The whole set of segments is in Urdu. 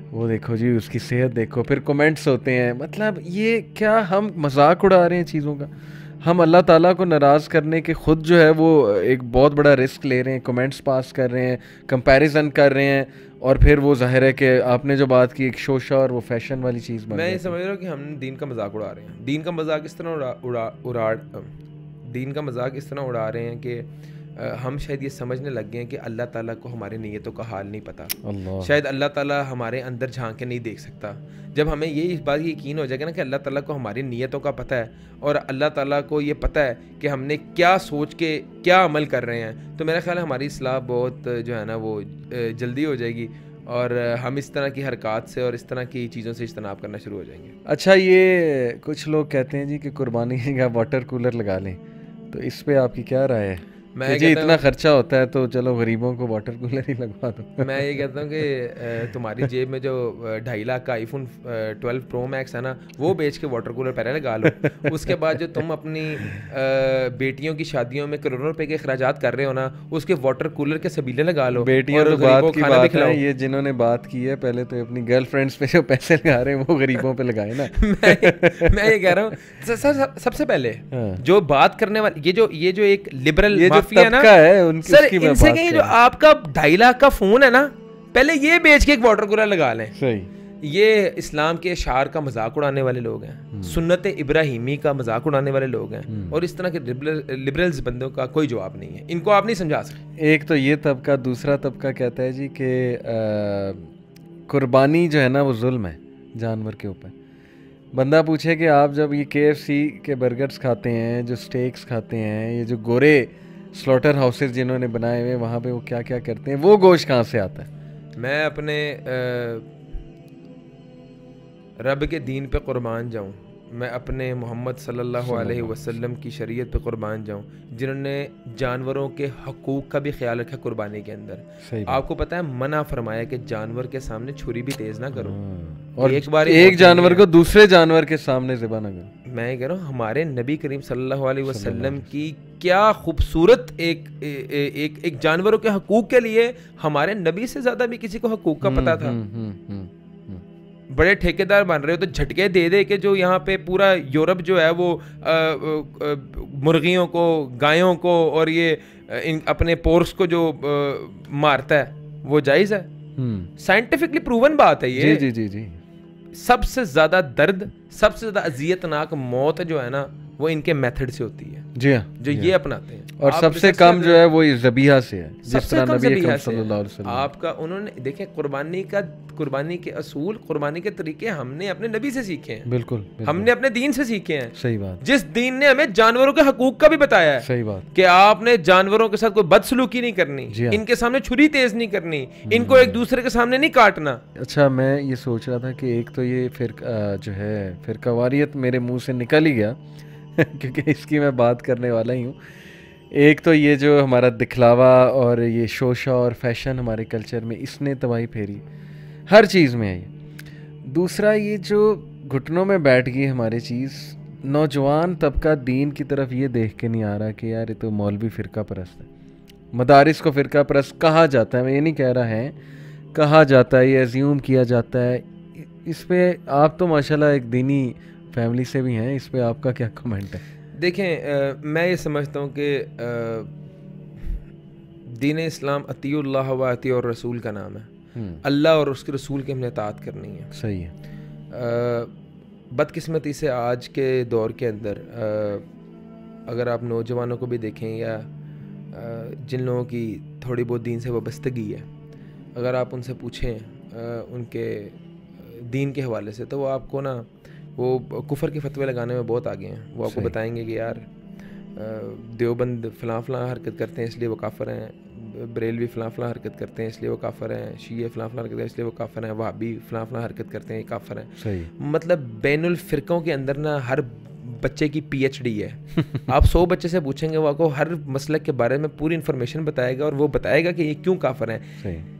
وہ دیکھو جی اس کی صحت دیکھو, پھر کمنٹس ہوتے ہیں. مطلب یہ کیا ہم مذاق اڑا رہے ہیں چیزوں کا؟ ہم اللہ تعالیٰ کو ناراض کرنے کے خود جو ہے وہ ایک بہت بڑا رسک لے رہے ہیں, کمنٹس پاس کر رہے ہیں, کمپیریزن کر رہے ہیں, اور پھر وہ ظاہر ہے کہ آپ نے جو بات کی ایک شوشہ اور وہ فیشن والی چیز بن. میں یہ سمجھ رہا ہوں کہ ہم دین کا مذاق اڑا رہے ہیں. دین کا مذاق اس طرح اڑا رہے ہیں کہ ہم شاید یہ سمجھنے لگ گئے ہیں کہ اللہ تعالیٰ کو ہماری نیتوں کا حال نہیں پتہ. شاید اللہ تعالیٰ ہمارے اندر جھانک کے نہیں دیکھ سکتا. جب ہمیں یہ اس بات یقین ہو جائے گا نا کہ اللہ تعالیٰ کو ہماری نیتوں کا پتہ ہے, اور اللہ تعالیٰ کو یہ پتہ ہے کہ ہم نے کیا سوچ کے کیا عمل کر رہے ہیں, تو میرا خیال ہے ہماری اصلاح بہت جو ہے نا وہ جلدی ہو جائے گی, اور ہم اس طرح کی حرکات سے اور اس طرح کی چیزوں سے اجتناب کرنا شروع ہو جائیں گے. اچھا, یہ کچھ لوگ کہتے ہیں جی کہ قربانی کا واٹر کولر لگا لیں, تو اس پہ آپ کی کیا رائے ہے؟ میں جی اتنا خرچہ ہوتا ہے تو چلو غریبوں کو واٹر کولر ہی لگوا دو. میں یہ کہتا ہوں کہ تمہاری جیب میں جو 2.5 لاکھ کا آئی فون 12 پرو میکس ہے نا, وہ بیچ کے واٹر کولر پہلے لگا لو. اس کے بعد جو تم اپنی بیٹیوں کی شادیوں میں کروڑوں روپے کے اخراجات کر رہے ہو نا, اس کے واٹر کولر کے سبیلے لگا لو. بیٹیوں تو بات کی بات ہے, یہ جنہوں نے بات کی ہے پہلے تو اپنی گرل فرینڈس پہ جو پیسے لگا رہے ہیں وہ غریبوں پہ لگائے نا. میں یہ کہہ رہا ہوں سب سے پہلے جو بات کرنے والے یہ جو ایک لبرل سر, ان سے کہیں جو آپ کا 2.5 لاکھ کا فون ہے نا, پہلے یہ بیچ کے ایک واٹر کولر لگا لیں. یہ اسلام کے اشعار کا مذاق اڑانے والے لوگ ہیں, سنت ابراہیمی کا مذاق اڑانے والے لوگ ہیں, اور اس طرح کے لبرلز بندوں کا کوئی جواب نہیں ہے. ان کو آپ نہیں سمجھا سکتے. ایک تو یہ طبقہ, دوسرا طبقہ کہتا ہے جی کہ قربانی جو ہے نا وہ ظلم ہے جانور کے اوپر. بندہ پوچھے کہ آپ جب یہ KFC کے برگرز کھاتے ہیں, جو سٹیکس کھاتے ہیں, یہ جو گورے سلوٹر ہاؤسز جنہوں نے بنائے ہوئے وہاں پہ وہ کیا کیا کرتے ہیں, وہ گوشت کہاں سے آتا ہے؟ میں اپنے رب کے دین پہ قربان جاؤں, میں اپنے محمد صلی اللہ علیہ وسلم کی شریعت پہ قربان جاؤں, جنہوں نے جانوروں کے حقوق کا بھی خیال رکھا قربانی کے اندر. آپ کو پتہ ہے منع فرمایا کہ جانور کے سامنے چھری بھی تیز نہ کرو, اور ایک جانور کو دوسرے جانور کے سامنے ذبح نہ کرو. میں کہہ رہا ہوں ہمارے نبی کریم صلی اللہ علیہ وسلم کی کیا خوبصورت ایک جانوروں کے حقوق کے لیے ہمارے نبی سے زیادہ بھی کسی کو حقوق کا پتہ تھا. بڑے ٹھیکیدار بن رہے ہو تو جھٹکے دے دے کہ جو یہاں پہ پورا یورپ جو ہے وہ مرغیوں کو, گایوں کو اور یہ اپنے پورس کو جو مارتا ہے وہ جائز ہے. سائنٹیفکلی پروون بات ہے یہ. جی جی جی. سب سے زیادہ درد, سب سے زیادہ اذیتناک موت جو ہے نا وہ ان کے میتھڈ سے ہوتی ہے. جی ہاں, جو یہ اپناتے ہیں. اور سب سے کم جو ہے وہ ذبیحہ سے ہے, جس طرح نبی اکرم صلی اللہ علیہ وسلم آپ کا انہوں نے دیکھیں قربانی کے اصول, قربانی کے طریقے ہم نے اپنے نبی سے سیکھے ہیں. بالکل, ہم نے اپنے دین سے سیکھے ہیں. صحیح بات. جس دین نے ہمیں جانوروں کے حقوق کا بھی بتایا ہے. صحیح بات. کہ آپ نے جانوروں کے ساتھ کوئی بدسلوکی نہیں کرنی, ان کے سامنے چھری تیز نہیں کرنی, ان کو ایک دوسرے کے سامنے نہیں کاٹنا. اچھا, میں یہ سوچ رہا تھا کہ ایک تو یہ جو ہے فرقہ واریت میرے منہ سے نکل ہی گیا کیونکہ اس کی میں بات کرنے والا ہی ہوں. ایک تو یہ جو ہمارا دکھلاوا اور یہ شوشہ اور فیشن ہمارے کلچر میں, اس نے تباہی پھیری ہر چیز میں ہے. دوسرا یہ جو گھٹنوں میں بیٹھ گئی ہماری چیز, نوجوان طبقہ دین کی طرف یہ دیکھ کے نہیں آ رہا کہ یار یہ تو مولوی فرقہ پرست ہے. مدارس کو فرقہ پرست کہا جاتا ہے, میں یہ نہیں کہہ رہا ہے, کہا جاتا ہے, یہ ایزیوم کیا جاتا ہے. اس پہ آپ تو ماشاءاللہ ایک دینی فیملی سے بھی ہیں, اس پہ آپ کا کیا کمنٹ ہے؟ دیکھیں, میں یہ سمجھتا ہوں کہ دین اسلام اطیع اللہ و اطیع الرسول کا نام ہے. اللہ اور اس کے رسول کی ہم نے اطاعت کرنی ہے. صحیح ہے. بدقسمتی سے آج کے دور کے اندر اگر آپ نوجوانوں کو بھی دیکھیں یا جن لوگوں کی تھوڑی بہت دین سے وابستگی ہے, اگر آپ ان سے پوچھیں ان کے دین کے حوالے سے, تو وہ آپ کو نا وہ کفر کے فتوے لگانے میں بہت آگے ہیں. وہ آپ کو بتائیں گے کہ یار دیوبند فلاں فلاں حرکت کرتے ہیں اس لیے وہ کافر ہیں, بریلوی فلاں فلاں حرکت کرتے ہیں اس لیے وہ کافر ہیں, شیعہ فلاں فلاں حرکت کرتے ہیں اس لیے وہ کافر ہیں, وہابی فلاں فلاں حرکت کرتے ہیں یہ کافر ہیں. صحیح. مطلب بین الفرقوں کے اندر نا ہر بچے کی PhD ہے. آپ 100 بچے سے پوچھیں گے وہ آپ کو ہر مسلک کے بارے میں پوری انفارمیشن بتائے گا, اور وہ بتائے گا کہ یہ کیوں کافر ہیں. صحیح.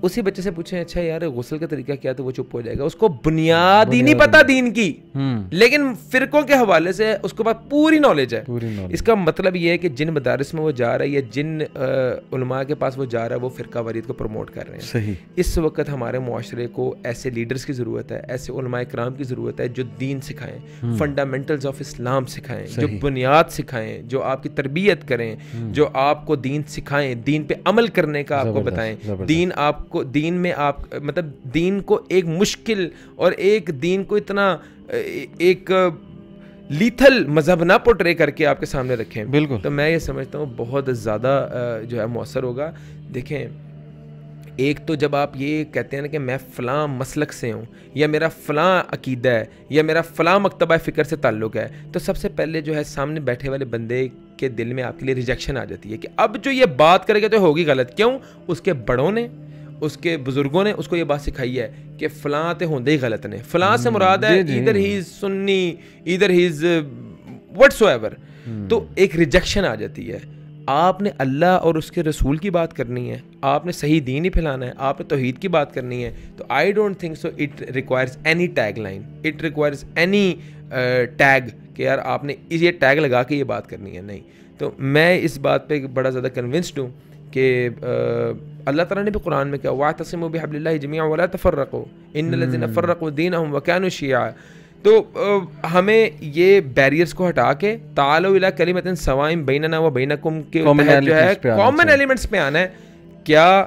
اسی بچے سے پوچھیں اچھا یار غسل کا طریقہ کیا, تو وہ چپ ہو جائے گا, اس کو بنیاد ہی نہیں پتا دین کی, لیکن فرقوں کے حوالے سے اس کے بعد پوری نالج ہے. اس کا مطلب یہ ہے کہ جن مدارس میں وہ جا رہا ہے یا جن علماء کے پاس وہ جا رہا ہے وہ فرقہ واریت کو پروموٹ کر رہے ہیں. صحیح. اس وقت ہمارے معاشرے کو ایسے لیڈرز کی ضرورت ہے, ایسے علماء کرام کی ضرورت ہے جو دین سکھائیں, فنڈامنٹلز آف اسلام سکھائیں, جو بنیاد سکھائیں, جو آپ کی تربیت کریں, جو آپ کو دین سکھائیں, دین پہ عمل کرنے کا آپ کو بتائیں. دین آپ کو, دین میں آپ مطلب دین کو ایک مشکل اور ایک دین کو اتنا ایک لیتھل مذہب نہ پورٹرے کر کے آپ کے سامنے رکھیں. بالکل. تو میں یہ سمجھتا ہوں بہت زیادہ جو ہے مؤثر ہوگا. دیکھیں ایک تو جب آپ یہ کہتے ہیں نا کہ میں فلاں مسلک سے ہوں یا میرا فلاں عقیدہ ہے یا میرا فلاں مکتبہ فکر سے تعلق ہے, تو سب سے پہلے جو ہے سامنے بیٹھے والے بندے کے دل میں آپ کے لیے ریجیکشن آ جاتی ہے کہ اب جو یہ بات کرے گا تو ہوگی غلط. کیوں؟ اس کے بڑوں نے, اس کے بزرگوں نے اس کو یہ بات سکھائی ہے کہ فلاں تے ہوندے ہی غلط نے. فلاں سے مراد ہے ادھر ہی از سنی, ادھر ہی از وٹس سو ایور. تو ایک ریجیکشن آ جاتی ہے. آپ نے اللہ اور اس کے رسول کی بات کرنی ہے, آپ نے صحیح دین ہی پھیلانا ہے, آپ نے توحید کی بات کرنی ہے. تو I don't think so it requires any tagline, it requires any tag کہ یار آپ نے یہ ٹیگ لگا کے یہ بات کرنی ہے. نہیں. تو میں اس بات پہ بڑا زیادہ کنونسڈ ہوں کہ اللہ تعالیٰ نے بھی قرآن میں کہا وَاعْتَصِمُوا بِحَبْلِ اللَّهِ جَمِيعًا وَلَا تَفَرَّقُوا إِنَّ الَّذِينَ فَرَّقُوا دِينَهُمْ وَكَانُوا شِيَعًا. تو ہمیں یہ بیریئرز کو ہٹا کے تعالوا الی کلمۃ سواء بیننا و بینکم کے تحت جو ہے کامن ایلیمنٹس پہ آنا ہے. کیا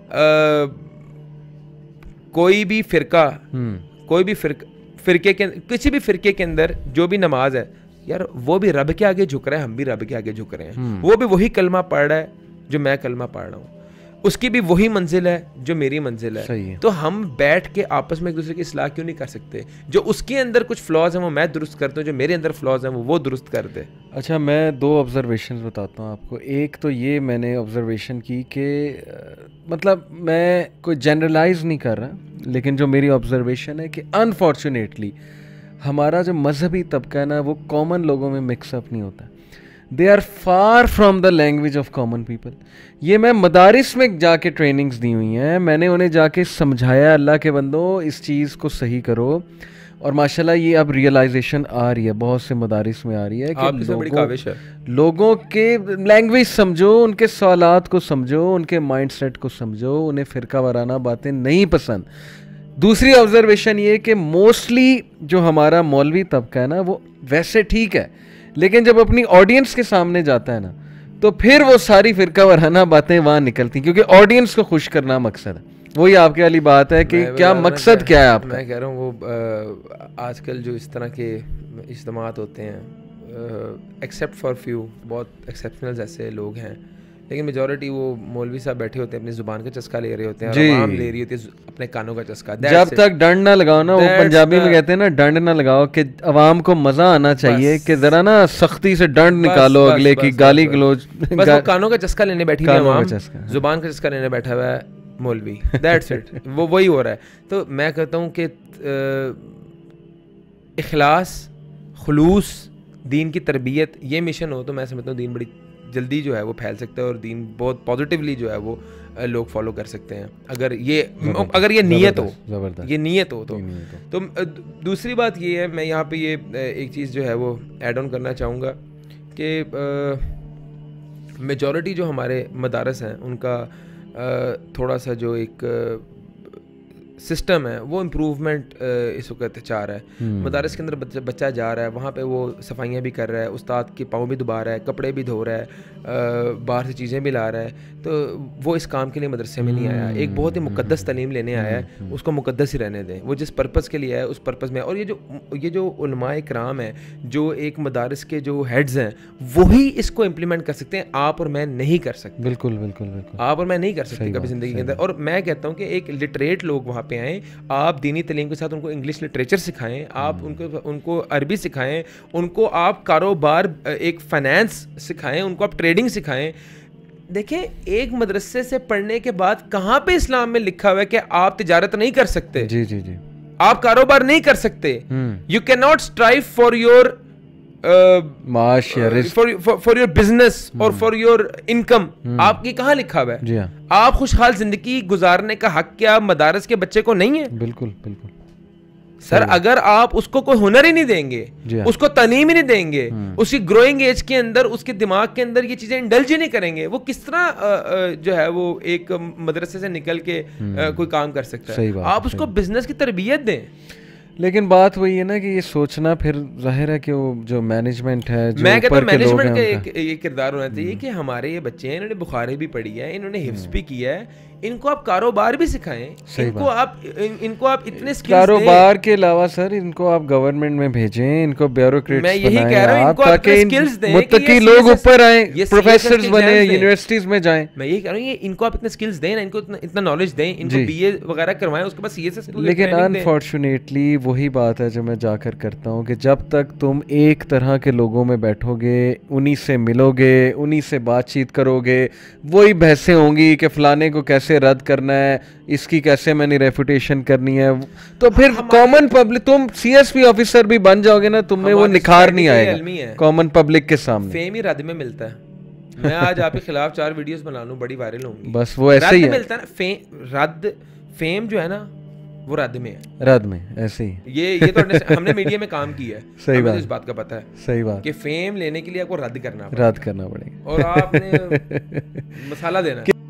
کوئی بھی فرقہ فرقے کے کسی بھی فرقے کے اندر جو بھی نماز ہے یار وہ بھی رب کے آگے جھک رہا ہے, ہم بھی رب کے آگے جھک رہے ہیں, وہ بھی وہی کلمہ پڑھ رہا ہے جو میں کلمہ پڑھ رہا ہوں, اس کی بھی وہی منزل ہے جو میری منزل ہے. تو ہم بیٹھ کے آپس میں ایک دوسرے کی اصلاح کیوں نہیں کر سکتے؟ جو اس کے اندر کچھ فلاز ہیں وہ میں درست کرتا ہوں, جو میرے اندر فلاز ہیں وہ درست کر دے. اچھا میں 2 آبزرویشنز بتاتا ہوں آپ کو. ایک تو یہ میں نے آبزرویشن کی کہ مطلب میں کوئی جنرلائز نہیں کر رہا, لیکن جو میری آبزرویشن ہے کہ انفارچونیٹلی ہمارا جو مذہبی طبقہ ہے نا وہ کامن لوگوں میں مکس اپ نہیں ہوتا. They are far from the language of common people. یہ میں مدارس میں جا کے ٹریننگز دی ہوئی ہیں, میں نے انہیں جا کے سمجھایا اللہ کے بندوں اس چیز کو صحیح کرو, اور ماشاءاللہ یہ اب ریئلائزیشن آ رہی ہے, بہت سے مدارس میں آ رہی ہے کہ لوگوں کے لینگویج سمجھو, ان کے سوالات کو سمجھو, ان کے مائنڈ سیٹ کو سمجھو, انہیں فرقہ وارانہ باتیں نہیں پسند. دوسری آبزرویشن یہ کہ موسٹلی جو ہمارا مولوی طبقہ ہے نا وہ ویسے ٹھیک ہے, لیکن جب اپنی آڈینس کے سامنے جاتا ہے نا تو پھر وہ ساری فرقہ وارانہ باتیں وہاں نکلتی ہیں, کیونکہ آڈینس کو خوش کرنا مقصد ہے. وہی آپ کی والی بات ہے کہ کیا مقصد کیا ہے آپ کا. میں کہہ رہا ہوں وہ آج کل جو اس طرح کے اجتماعات ہوتے ہیں, ایکسیپٹ فار فیو, بہت ایکسیپشنل ایسے لوگ ہیں, لیکن میجورٹی وہ مولوی صاحب بیٹھے ہوتے ہیں اپنی زبان کا چسکا لے رہے ہوتے ہیں, عوام لے رہی ہوتی ہے اپنے کانوں کا چسکا. جب تک ڈنڈ نہ لگاؤ نا, وہ پنجابی میں کہتے ہیں نا ڈنڈ نہ لگاؤ, کہ عوام کو مزہ آنا چاہیے کہ ذرا نا سختی سے ڈنڈ نکالو اگلے کی, گالی گلوچ. بس وہ کانوں کا چسکا لینے بیٹھی ہے عوام, زبان کا چسکا لینے بیٹھا ہوا ہے مولوی. دیٹس اٹ, وہ وہی ہو رہا ہے. تو میں کہتا ہوں کہ اخلاص, خلوص, دین کی تربیت, یہ مشن ہو تو میں سمجھتا ہوں دین بڑی جلدی جو ہے وہ پھیل سکتا ہے, اور دین بہت پازیٹیولی جو ہے وہ لوگ فالو کر سکتے ہیں اگر یہ نیت ہو, یہ نیت ہو تو. دوسری بات یہ ہے, میں یہاں پہ یہ ایک چیز جو ہے وہ ایڈ آن کرنا چاہوں گا کہ میجورٹی جو ہمارے مدارس ہیں ان کا تھوڑا سا جو ایک سسٹم ہے وہ امپروومنٹ اس وقت چاہ رہا ہے. مدارس کے اندر بچہ جا رہا ہے, وہاں پہ وہ صفائیاں بھی کر رہا ہے, استاد کے پاؤں بھی دبا رہا ہے, کپڑے بھی دھو رہا ہے, باہر سے چیزیں بھی لا رہا ہے, تو وہ اس کام کے لیے مدرسے میں نہیں آیا. ایک بہت ہی مقدس تعلیم لینے آیا ہے, اس کو مقدس ہی رہنے دیں, وہ جس پرپس کے لیے آیا ہے اس پرپس میں. اور یہ جو علماء کرام ہیں, جو ایک مدارس کے جو ہیڈز ہیں, وہی اس کو امپلیمنٹ کر سکتے ہیں. آپ اور میں نہیں کر سکتے. بالکل بالکل بالکل, آپ اور میں نہیں کر سکتے کبھی زندگی کے اندر. اور میں کہتا ہوں کہ ایک لٹریٹ لوگ وہاں پہ آئیں, آپ دینی تعلیم کے ساتھ ان کو انگلش لٹریچر سکھائیں, آپ ان کو عربی سکھائیں, ان کو آپ کاروبار, ایک فائنانس سکھائیں, ان کو آپ ٹریڈنگ سکھائیں. دیکھیں ایک مدرسے سے پڑھنے کے بعد کہاں پہ اسلام میں لکھا ہوا ہے کہ آپ تجارت نہیں کر سکتے, جی جی جی, آپ کاروبار نہیں کر سکتے. You can not strive for your معاش یا رزق فار یور بزنس اور فار یور انکم، آپ کی کہاں لکھا ہوا ہے؟ جی ہاں آپ خوشحال زندگی گزارنے کا حق کیا مدارس کے بچے کو نہیں ہے؟ بالکل بالکل سر اگر آپ اس کو کوئی ہنر ہی نہیں دیں گے، اس کو تعلیم ہی نہیں دیں گے، اس کی گروئنگ ایج کے اندر اس کے دماغ کے اندر یہ چیزیں انڈلج ہی نہیں کریں گے، وہ کس طرح جو ہے وہ ایک مدرسے سے نکل کے کوئی کام کر سکتا ہے؟ آپ اس کو بزنس کی تربیت دیں. لیکن بات وہی ہے نا کہ یہ سوچنا پھر ظاہر ہے کہ وہ جو مینجمنٹ ہے، میں کہتا ہوں مینجمنٹ کا یہ کردار ہونا چاہیے کہ ہمارے یہ بچے ہیں، انہوں نے بخاری بھی پڑھی ہے، انہوں نے حفظ بھی کیا ہے، ان کو آپ کاروبار بھی سکھائیں، ان کو آپ اتنے سکلز دیں. کاروبار کے علاوہ سر ان کو آپ گورنمنٹ میں بھیجیں، ان کو بیوروکریٹس میں یہی کہہ رہا ہوں ان کو تاکہ سکلز دیں، متقی لوگ اوپر آئیں، پروفیسرز بنے، یونیورسٹیز میں جائیں. میں یہی کہہ رہا ہوں ان کو آپ اتنے سکلز دیں، ان کو اتنا نالج دیں، ان کو بی اے وغیرہ کروائیں، اس کے بعد سی ایس ایس. لیکن انفارچونیٹلی وہی بات ہے جو میں جا کر کرتا ہوں کہ جب تک تم ایک طرح کے لوگوں میں بیٹھو گے، انہی سے ملو گے، انہی سے بات چیت کرو گے، وہی بحثیں ہوں گی کہ فلانے کو کیسے رد کرنا ہے، اس کی کیسے میں نے ریپوٹیشن کرنی ہے، تو پھر کامن پبلک، تم سی ایس پی آفیسر بھی بن جاؤ گے نا، تم میں وہ نکھار نہیں آئے گا کامن پبلک کے سامنے. فیم ہی رد میں ملتا ہے. میں آج آپ کے خلاف 4 ویڈیوز بنا لوں، بڑی وائرل ہوں گی، بس وہ ایسے ہی ملتا ہے نا. فیم جو ہے نا وہ رد میں ہے، رد میں ایسے ہی. یہ تو ہم نے میڈیا میں کام کیا ہے، صحیح بات، اس بات کا پتہ ہے، صحیح بات، کہ فیم لینے کے لیے آپ کو رد کرنا پڑے گا، اور آپ نے مسالہ دینا.